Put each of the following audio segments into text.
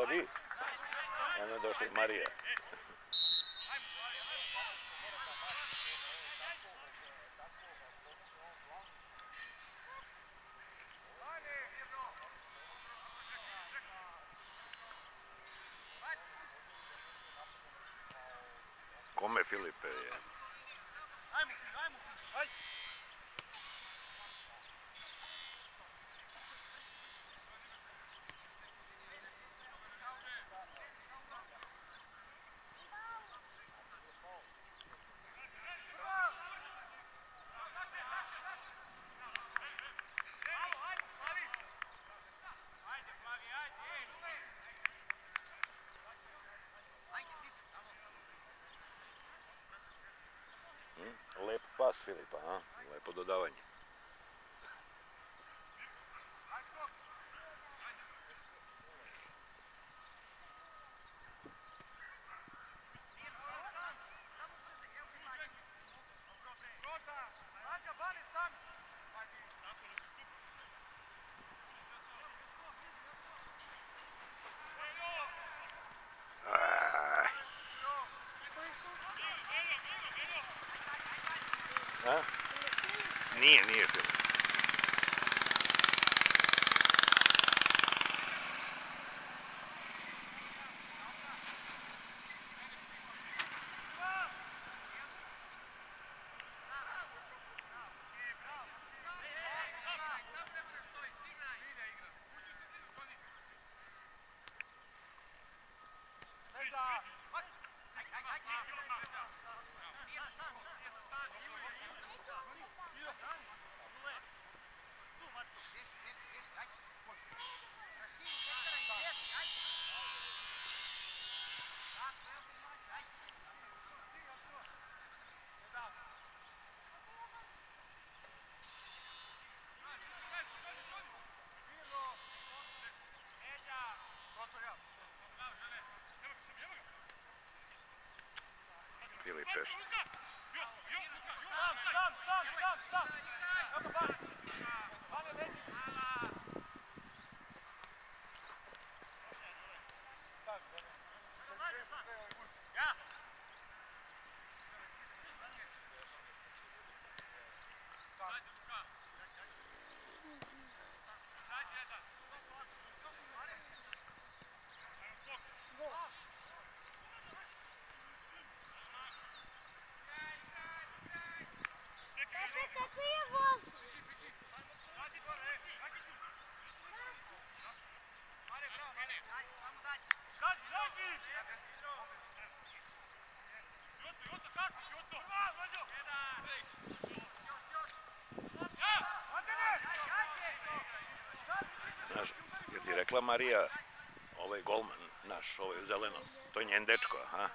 Sorry. Eno je došla Marija. Kome Filipe je? Lep pas Filipa, a? Lepo dodavanje. A? Nije Filip. Filip Pešt. Znaš, je ti rekla Marija, ovaj golman naš, ovaj u zelenom, to je njen dečko, aha?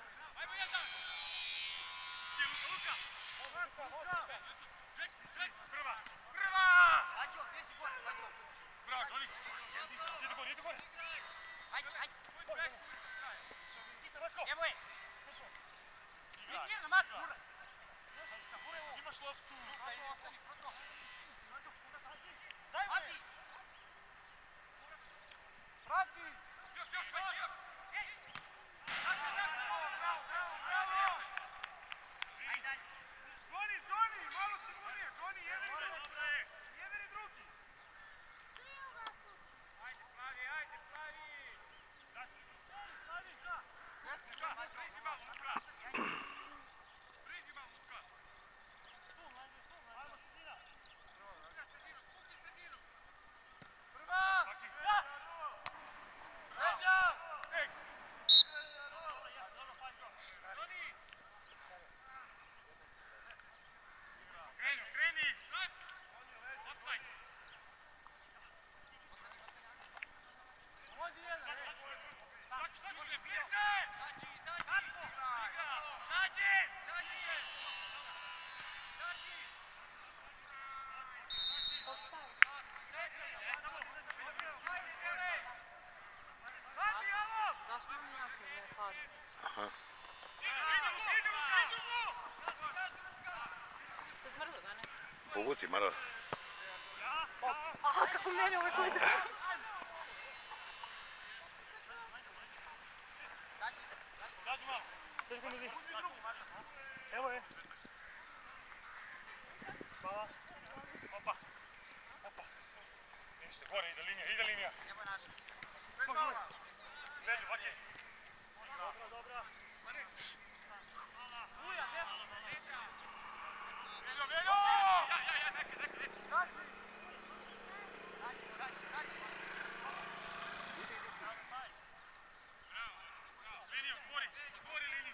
Aha. Povuci, Maro. Kako mene uvijek uvijek. Evo je. Hvala. Opa. Opa. Ništa, gore ide linija, ide linija. Veđu, vaki. Dobro, dobro. Uja, desno. Veljo, Veljo! Ja, neke. Liniju, otvori liniju.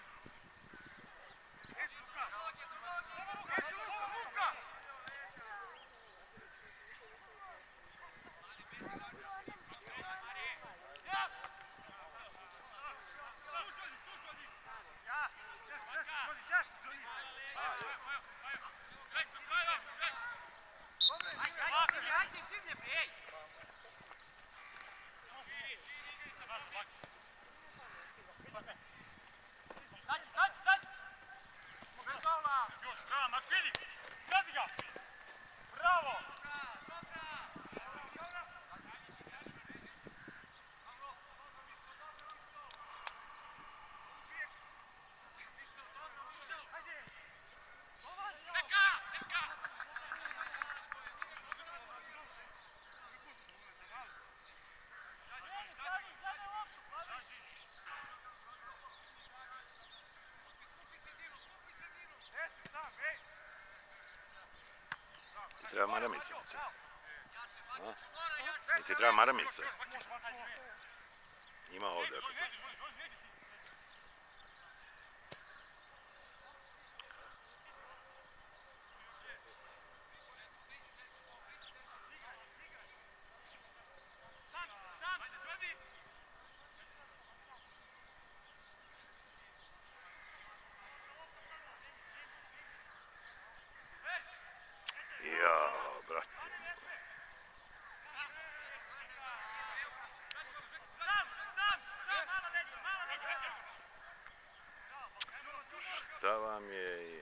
Luka! Treba maramica. Ti treba maramica. Ima ovdje. Jao, brate. Šta vam je?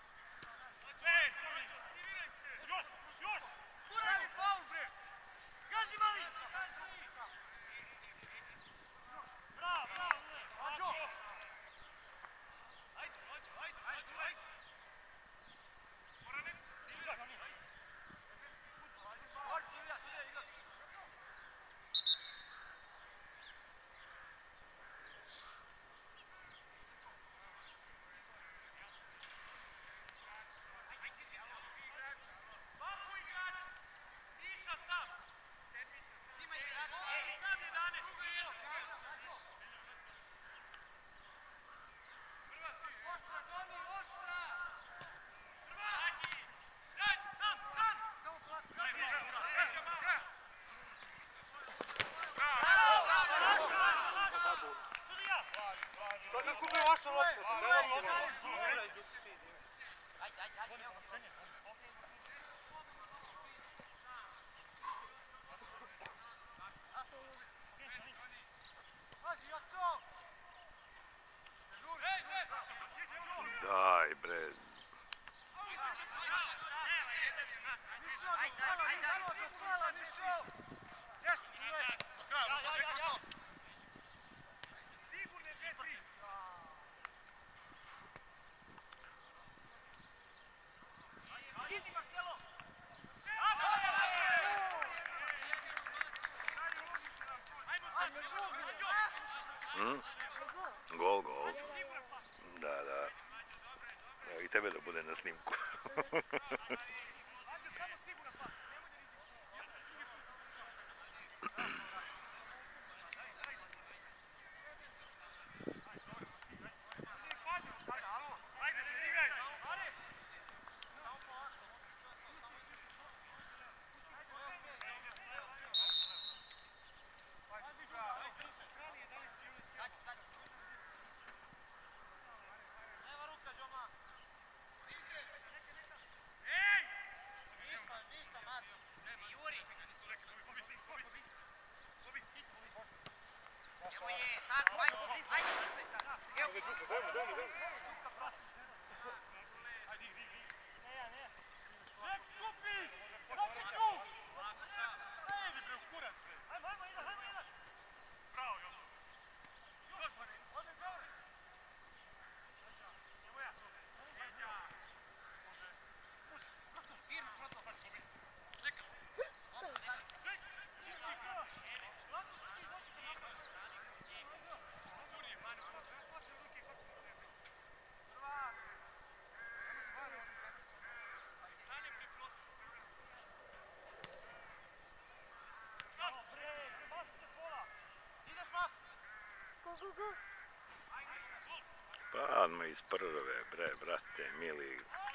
Daj, bre. Gol. Da. Evo i tebe da bude na snimku. Pa odmah iz prve, brate, mili.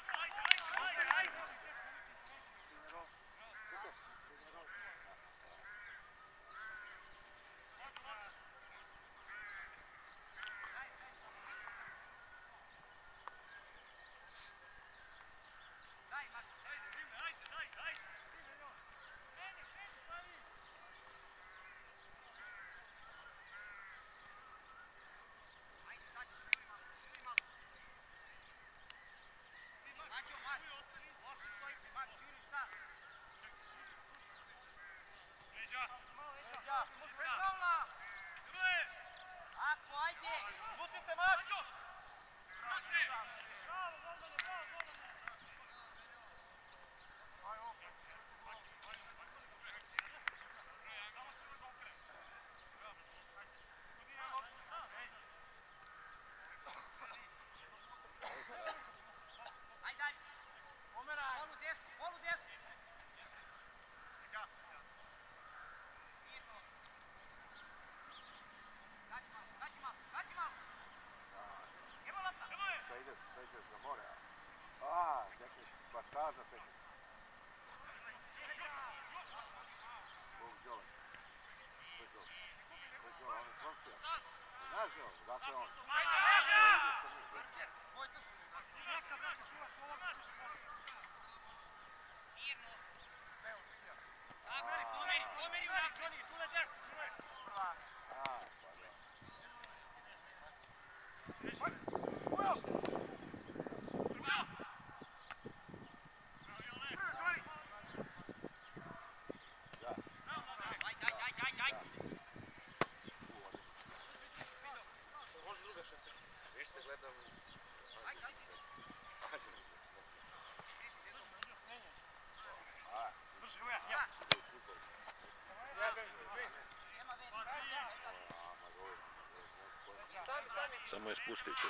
Samo je spustite.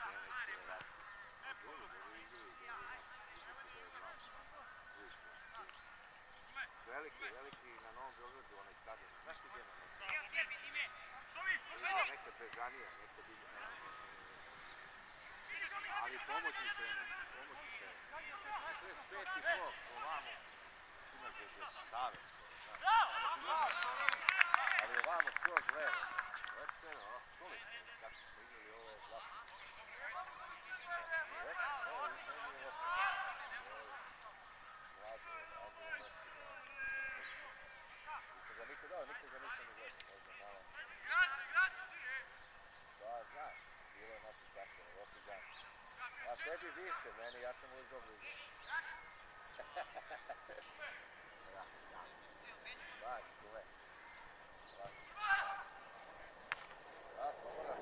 Veliki na Novom Beogradu, onaj stadion. Znaš ti gdje na Novom Beogradu? Neka Bežanija, neka bilja. Ali pomoćni trener, peti blok, ovamo. Savez skoro, ali ovamo skroz levo. Čuli, kako smo igrali ove vlasti. Nikoga nisam ni gledao, možda malo. Da, znaš, bilo je noći čašćeno, loši dan. A tebi više, meni, ja sam uvijek dobro igrao. Baš, čuve. Da, sloboda.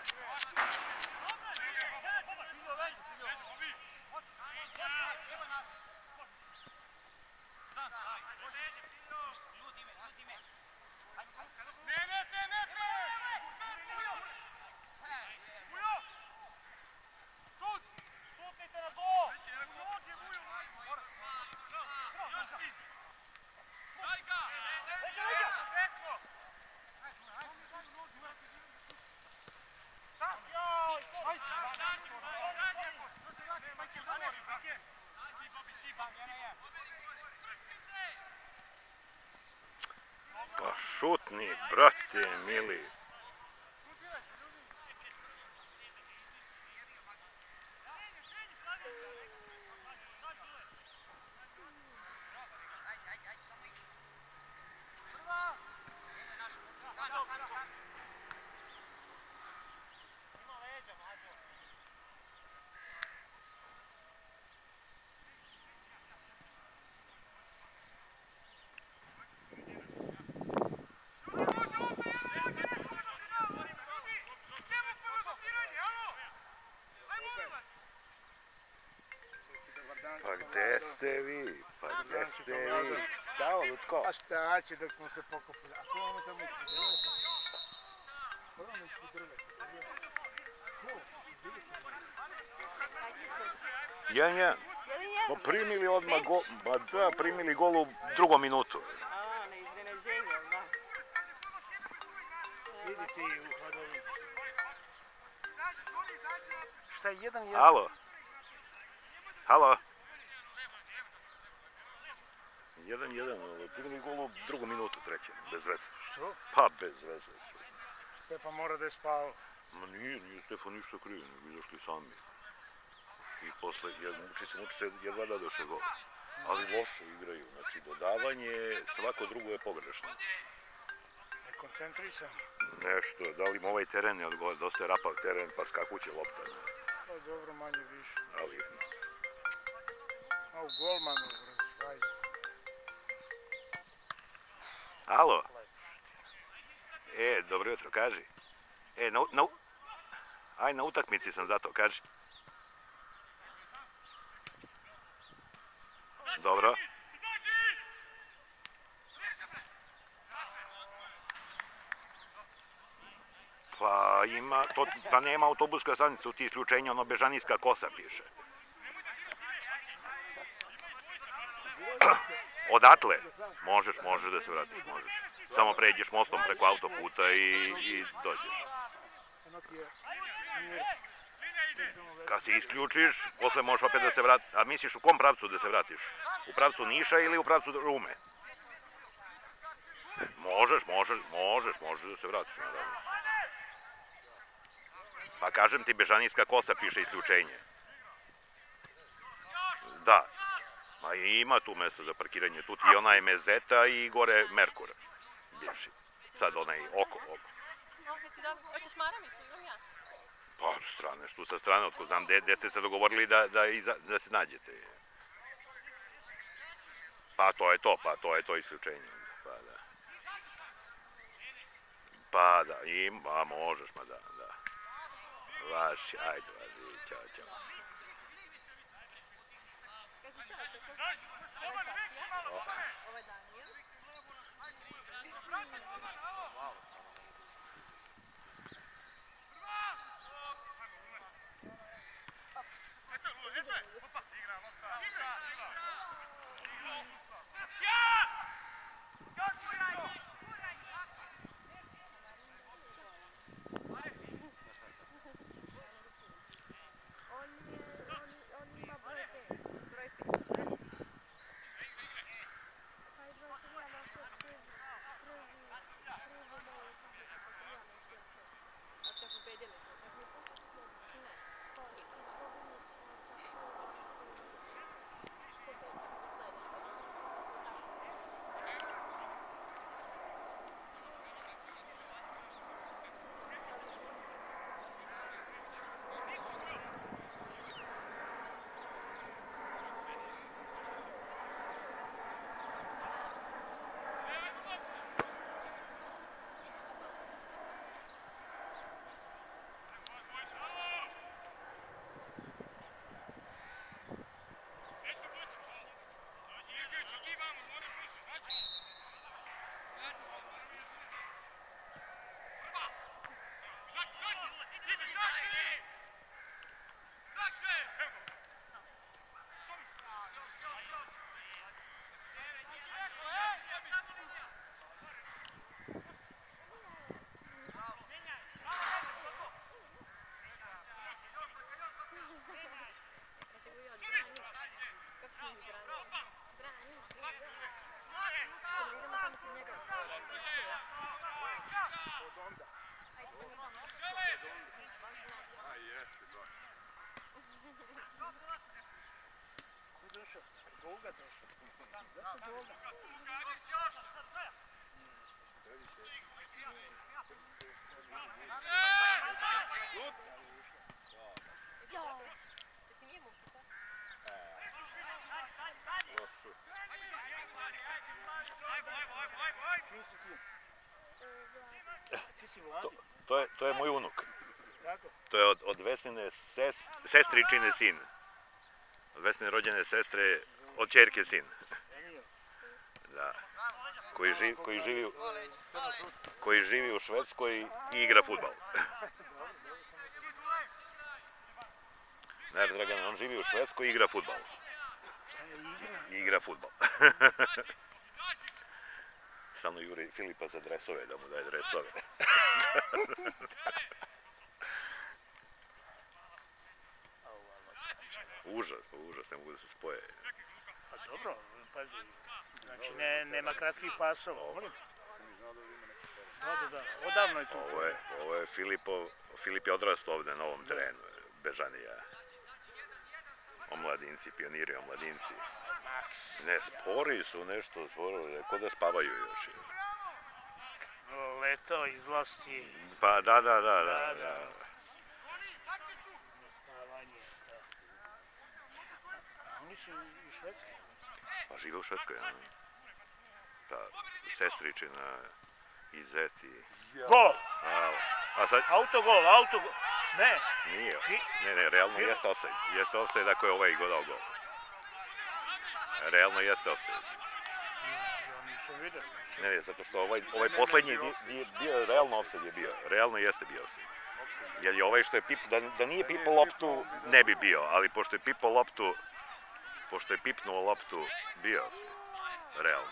Pa šutni, brate, mili. Pa gde ste vi? Pa gde ste vi? Ćao, Lutko. Pa šta će dok smo se pokupili? A ko vam je tamo ispod drveta? Ko vam je ispod drveta? Ja. Pa primili odmah gol, pa da, primili gol u drugom minutu. A, na iznenađenje, da. Vidi ti u hladovini. Šta je 1-1? Halo? Halo? 1-1, primili gol u drugom minutu, trećem, bez veze. Što? Pa bez veze. Stefan mora da je spao. Ma nije Stefan ništa kriv, izašli sami. I posle, muči se jedva da došle gol. Ali loše igraju, znači dodavanje, svako drugo je pogrešno. Nekoncentrisan. Nešto, da li im ovaj teren je odgovor, dosta je rapav teren, pa skakuće lopta. Pa dobro, manje više. Ali, A u golmanu, vaj. halo? Dobro jutro, kaži. Aj, na utakmici sam zato, kaži. Dobro. Pa ima, pa nema autobuska stanica, tu ti isključenja, ono Bežanijska kosa piše. Odatle? Možeš da se vratiš, možeš. Samo pređeš mostom preko autoputa i dođeš. Kad se isključiš, posle možeš opet da se vratiš. A misliš u kom pravcu da se vratiš? U pravcu Niša ili u pravcu Rume? Možeš da se vratiš, naravno. Pa kažem ti, Bežanijska kosa piše isključenje. Da. Ma ima tu mesto za parkiranje, tu ti je onaj Mezeta i gore Merkur, bivši. Sad onaj oko. Hoćeš maramicu ili ja? Pa strane, što sa strane, otko znam gde ste se dogovorili da se nađete. Pa to je to isključenje. Pa da, možeš, ma da. Vaši, ajde, ćao. Ovaj Danijel. Ti nije mušnica? Loš šut. Čiji si ti? Ti si Vladi. To je moj unuk. Kako? To je od Vesnine sestričine sin. Od Vesnine rođene sestre, od ćerke sin. Da. Koji živi u Švedskoj i igra fudbal. Znaš, Dragana, on živi u Švedskoj i igra fudbal. Igra fudbal. Samo juri Filipa za dresove, da mu daje dresove. Užas, ne mogu da se spoje. Pa dobro, pazi. Znači, nema kratkih pasova. Molim? Da. Odavno je tu. Ovo je Filip je odrastao ovde na ovom terenu. Bežanija. Omladinci, pioniri omladinci. Ne, spori su nešto, ko da spavaju još. Leto, izlasti. Pa da. Spavanje, da. Oni su u Švedskoj. Pa žive u Švedskoj, ja. Ta sestričina i zeti. Gol! A sad... Autogol! Ne! Nije. Ne, realno jeste offside. Jeste offside ako je ovaj godao gol. Realno jeste offside. Ja nisam vidio. Ne, zato što ovaj poslednji bio, realno offside je bio. Realno jeste bio offside. Jer je ovaj što je da nije pipao loptu, ne bi bio. Ali pošto je pipnuo loptu, bio offside. Realno.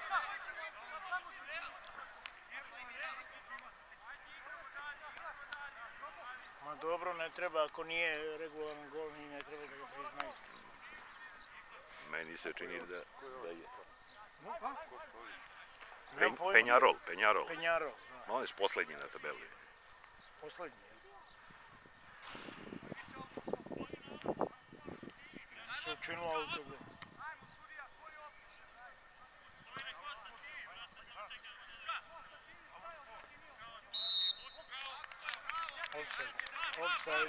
Ma dobro, ne treba, ako nije regularan gol, ne treba da ga priznaju. Meni se čini da je. Penjarol. Penjarol. Da. On je poslednji na tabeli. Poslednji. Se učinilo autogol. Offside.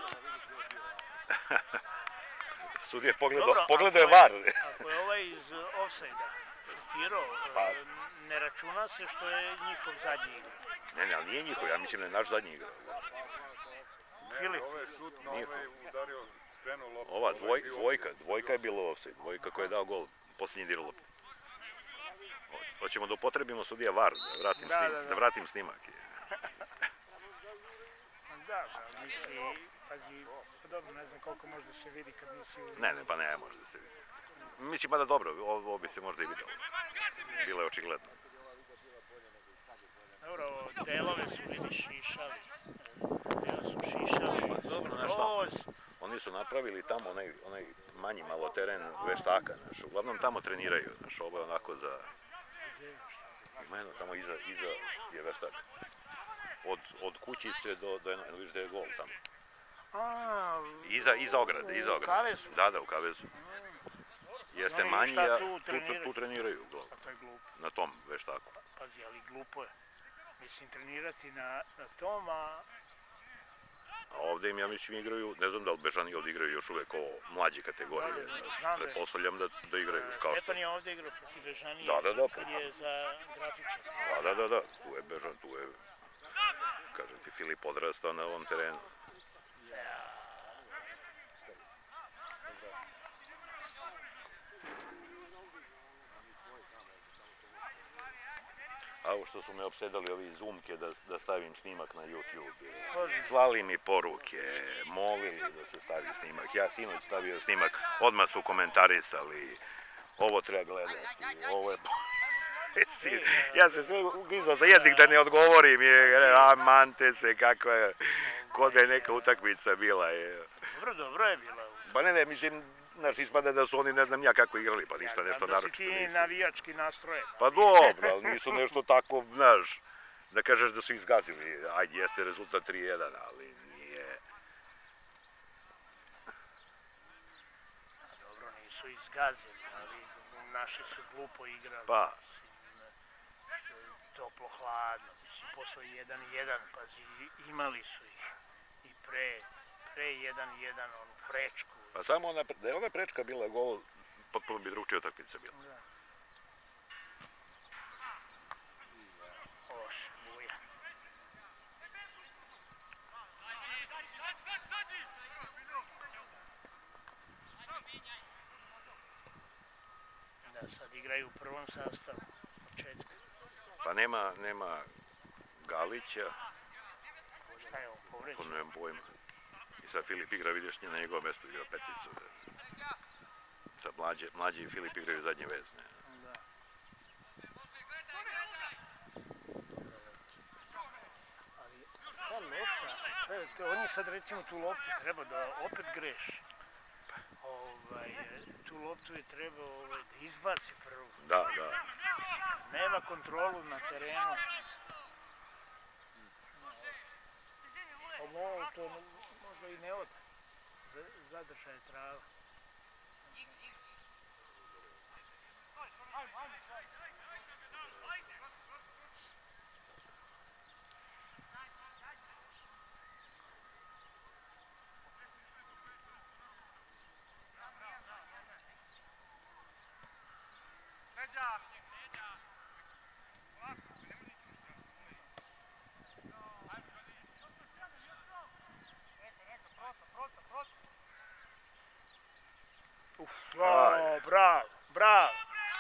Sudija pogledao je VAR. Ako je ovaj iz offside-a šutirao, ne računa se što je njihov zadnji igra. Ne, ali nije njihov, ja mislim da je naš zadnji igra. Filip. Ovo je šut na ovaj udario, skrenuo loptu. Ova dvojka je bilo offside, dvojka koja je dao gol, posljednji dirao loptu. Hoćemo da upotrebimo sudija VAR, da vratim snimak. Da, misli, pazi, dobro, ne znam koliko može da se vidi kad nisi u... Ne, pa ne može da se vidi. Mislim, pa da dobro, ovo bi se možda i videlo. Bilo je očigledno. Dobro, delove su vidi šišali. Pa dobro, znaš šta? Oni su napravili tamo onaj manji malo teren veštaka, znaš. Uglavnom tamo treniraju, znaš, ovo je onako za... Ima jedno tamo iza je veštak. Od kućice do jedno, vidiš da je gol tamo. Iza ograde. U Kavezu? Da, u Kavezu. Jeste manji, a tu treniraju gol. Pa to je glupo. Na tom veštaku. Pazi, ali glupo je. Mislim, trenirati na tom, a ovde im, ja mislim, igraju, ne znam da li Bežani ovde igraju još uvek ovo mlađe kategorije. Pretpostavljam da igraju kao što... Stepan je ovde igrao protiv Bežani kad je za grafičar. Da, tu je Bežan, tu je, kažem ti, Filip odrastao na ovom terenu. A ovo što su me opsedali ovi zoomke da stavim snimak na YouTube. Slali mi poruke, molili da se stavi snimak. Ja sinoć stavio snimak, odmah su komentarisali. Ovo treba gledati, ovo je... Ja se sve ugizao za jezik da ne odgovorim. Amante se, kakva je... Kod je neka utakmica bila. Dobro je bila. Pa ne, mislim... Znaš, ispada da su oni ne znam ja kako igrali, pa ništa nešto naročito nisu. Da si ti navijački nastrojen. Pa dobro, ali nisu nešto tako, znaš, da kažeš da su izgazili. Ajde, jeste rezultat 3-1, ali nije... Dobro, nisu izgazili, ali naši su glupo igrali. Pa. Toplo, hladno, mislim, posle 1-1, pazi, imali su ih i pre 1-1, onu prečku. Pa samo da je ona prečka bila gol, potpuno bi drugčija utakmica bila. Da. Loše, Buja. Da, sad igraju u prvom sastavu, početka. Pa nema Galića, Šta je on povređen? nemam pojma. I sad Filip igra, vidiš, na njegovom mjestu igra peticu. Sad mlađi i Filip igraju zadnje vezne. Da. Ali ta lopta, on je sad recimo tu loptu treba da opet greši. Tu loptu je trebao da izbaci prvo. Da. Nema kontrolu na terenu. To možda i ne ode. Zadržaj trava. Bravo!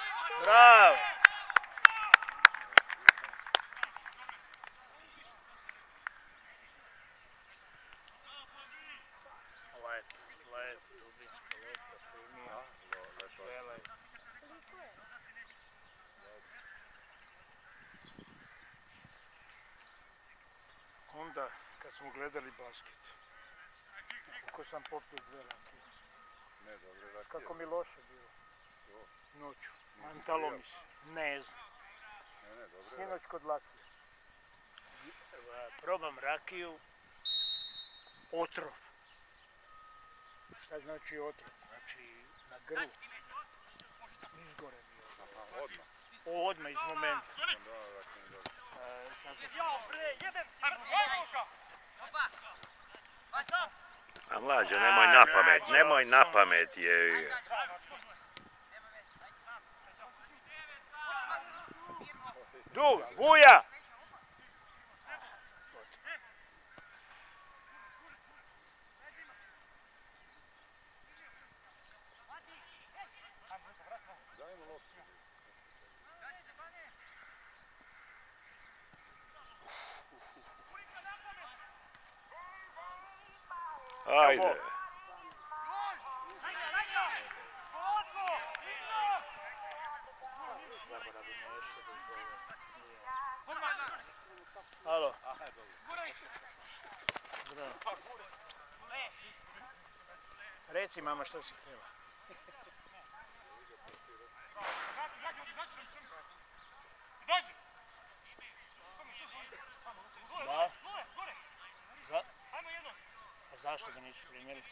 Lepo, dubinska lopta, primio. Sve lepo. Onda, kad smo gledali basket, kako sam popio 2 rakije. Ne, dobre rakije. Kako mi loše bilo. Noću. Mantalo mi se. Ne znam. Ne, dobre. Sinoć kod Lakije. Probam rakiju. Otrov. Šta znači otrov? Znači na grlu. Izgore mi je. Odmah. Odmah iz momenta. A mlađo, nemoj na pamet je. Buja! Dajmo loptu. Ajde. Alo. Reci mama što si htjela. Da? A zašto ga nisu primjeli?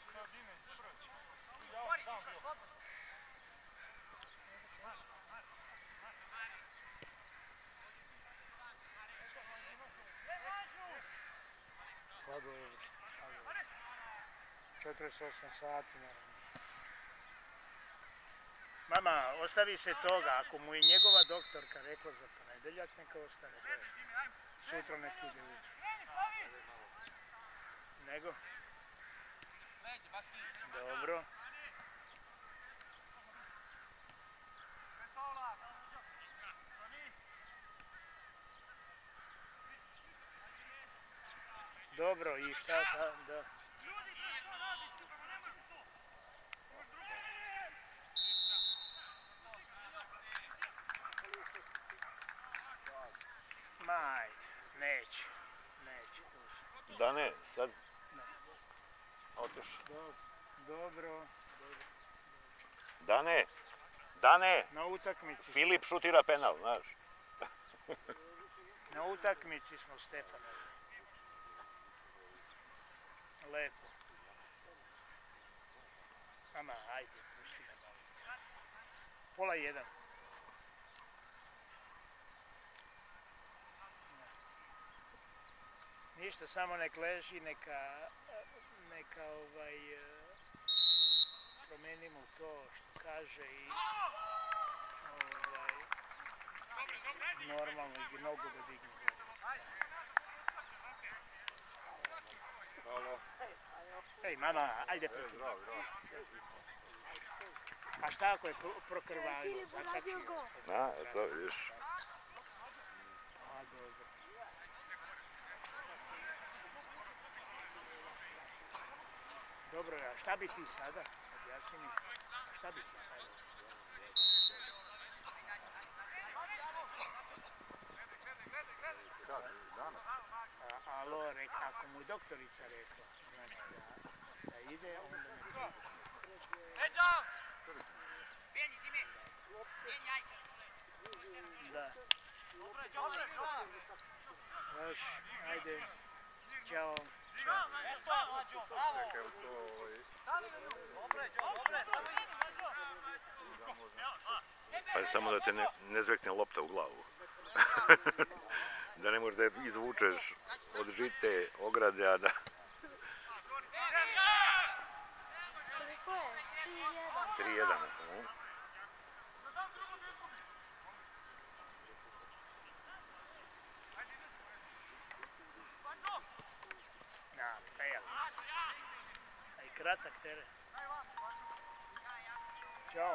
Slagojević. 48 sati naravno. Mama, ostavi se toga, ako mu je njegova doktorka rekla za ponedeljak, neka ostane. Sutra nek ide ujutro. Nego? Dobro. Dobro, i šta sad, da? Maj, neće. Da ne, sad... Otiš. Dobro. Dane! Na utakmici. Filip šutira penal, znaš. Na utakmici smo, Stefane. Lepo. Ama, ajde, pusti me malo. pola 1. Ništa, samo nek leži, neka promenimo to što kaže i normalno i nogu da digne. Ej, mama, ajde proti. A šta ako je prokrvavio? Zakačio? A, to vidiš. A, dobro. Dobro, a šta bi ti sada? Objasni mi. A šta bi ti sada? Alo, ako mu doktorica rekla, znači da ide, onda ne ide. Da. Još, ajde, čao. Pa samo da te ne zvekne lopta u glavu. Da ne možeš da je izvučeš od žite ograde, a da... Koliko je? 3-1. Na, pejal. A i kratak teren. Ćao.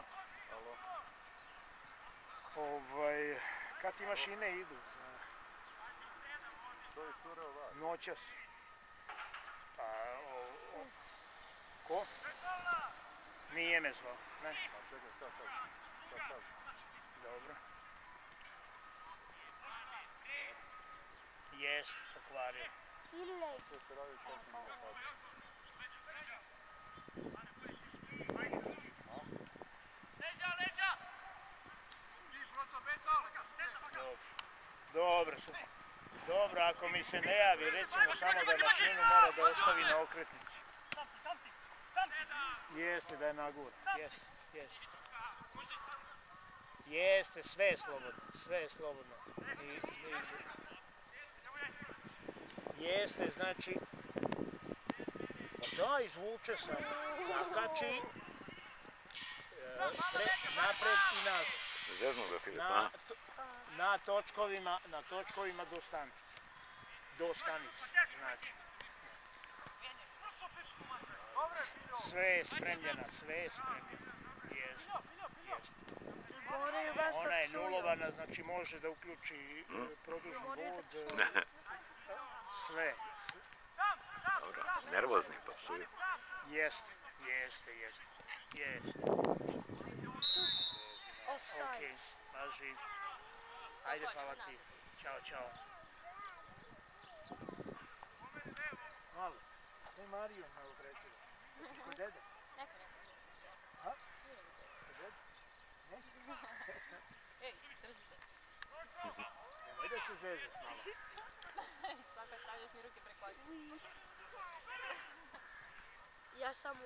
Kad ti mašine idu? Noćas. Ko? Nije me zvao, ne? Dobro. Jes, pokvario. Dobro, super. Dobro, ako mi se ne javi, recimo samo da mašinu mora da ostavi na okretnici. Jeste da je nagura, jeste. Jeste, sve je slobodno, Jeste, znači, da, izvuče sam, zakači, napred i nazad. Zeznu ga, Filip, a? Na točkovima do stanice, znači. Sve je spremljena, jest. Ona je nulovana, znači može da uključi produžni vod, sve. Dobro, nervozni pa psuju. Jeste. Okej, paži. Ajde, hvala ti. Ćao. Malo. Ne Mariju malo pređeva. Kod dede? Neka. Ha? Kod dede? Ne? Ej, držite. Nemoj da se zezaš malo. Svaka stavljaš mi ruke preko očiju. Ja samo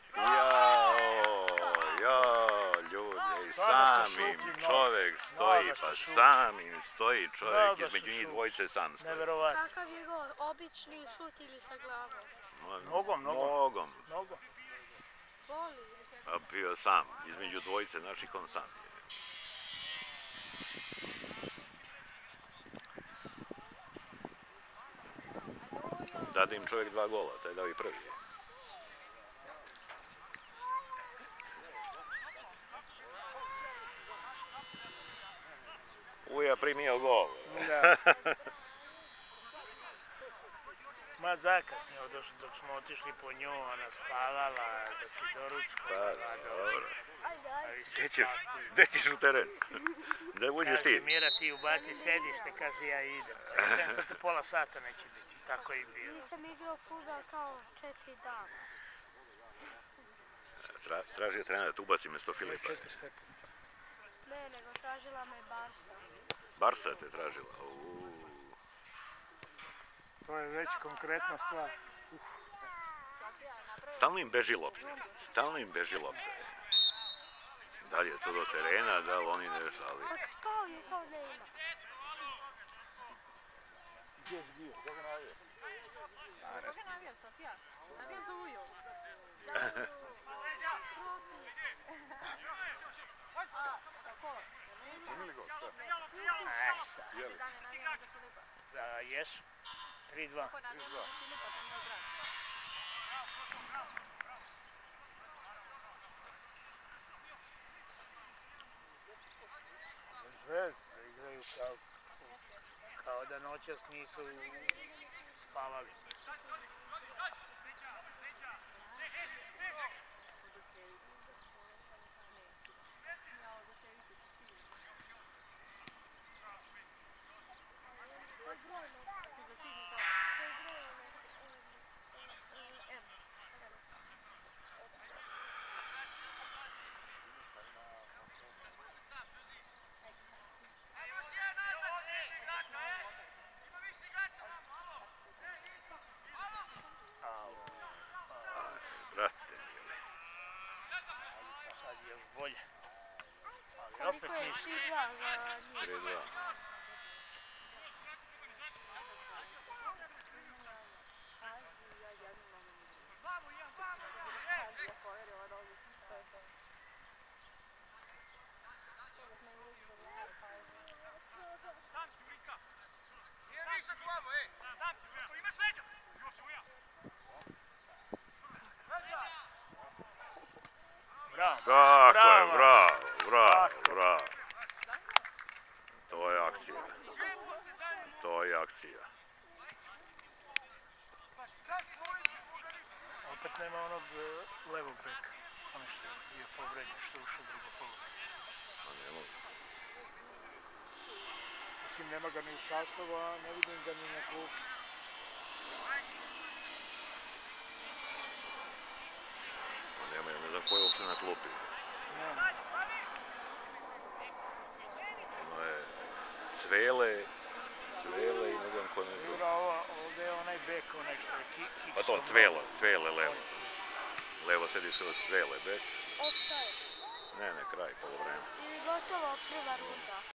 Jao, ljudi, i samim čovjek stoji, pa samim stoji čovjek, između njih dvojice sam stoji. Neverovatno. Kakav je gol? Obični šut ili sa glavom? Nogom. Boli. A bio sam, između dvojice naših on sam. Dade im čovjek 2 gola, taj dao i prvi. Uja primio gol. Da. Ma zakasnio, dok smo otišli po nju, ona spavala, dok je doručkovala. Pa, dobro. Gdje ćeš u teren? Gdje uđeš ti? Kaže, Mira, ti ubaci sedište, kaže, ja idem. Kažem, sad pola sata neće biti, tako je bilo. Nisam igrao fudbal kao 4 dana. Tražio trener da te ubaci mjesto Filipa. Ne, nego tražila me Barsa. Barsa te tražila? To je već konkretna stvar. Stalno im beži lopta. Da li je to do terena, da li oni nešto, ali... Pa kao je, kao ne ima. Gdje je bio? Koga navio? Koga navijam, Sofija? Navijam za Ujo. Imali gol, šta? Sad. Dane navijam za Filipa. Da, jesu. 3-2. Ko navijam za Filipa, to nije brat. Zvezda igraju kao da noćas nisu spavali. Brate, mili. Sad je bolje. Ali opet Koliko je? ništa. 3-2 za njih. 3-2. Bravo. Tako je, Bravo. bravo, bravo, bravo. To je akcija. To je akcija. Opet nema onog levog beka. Ono što je bio povređen, što je ušao drugo polo. A ne mogu. Mislim, nema ga ni u sastavu, a ne vidim ga ni na klubu. A nema, ja ne znam ko je uopšte na klupi. Nema. Ono je Cvele i ne znam ko ne drugi. Igra ovdje je onaj bek, onaj što je Hiksom. Pa to, Cvele levo. Levo sedi se od Cvele bek. Offside. Ne, kraj polovremena. Ili gotovo prva runda.